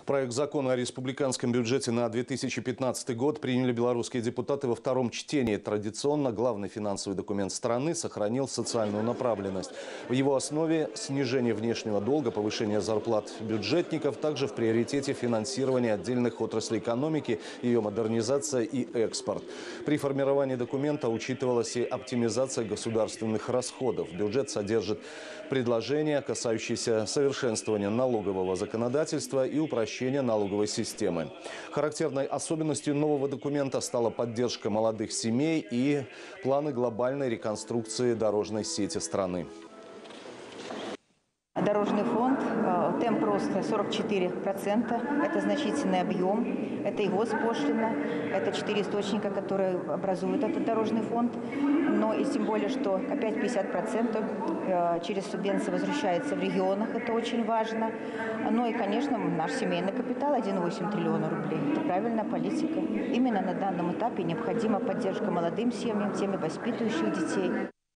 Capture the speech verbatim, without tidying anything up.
Проект закона о республиканском бюджете на две тысячи пятнадцатый год приняли белорусские депутаты во втором чтении. Традиционно главный финансовый документ страны сохранил социальную направленность. В его основе снижение внешнего долга, повышение зарплат бюджетников, также в приоритете финансирование отдельных отраслей экономики, ее модернизация и экспорт. При формировании документа учитывалась и оптимизация государственных расходов. Бюджет содержит предложения, касающиеся совершенствования налогового законодательства и упрощения налоговой системы. Характерной особенностью нового документа стала поддержка молодых семей и планы глобальной реконструкции дорожной сети страны. Дорожный фонд, темп роста сорок четыре процента, это значительный объем, это и госпошлина, это четыре источника, которые образуют этот дорожный фонд, но и тем более, что опять пятьдесят процентов через субвенции возвращается в регионах, это очень важно. Ну и, конечно, наш семейный капитал один и восемь триллиона рублей, это правильная политика. Именно на данном этапе необходима поддержка молодым семьям, теми воспитывающих детей.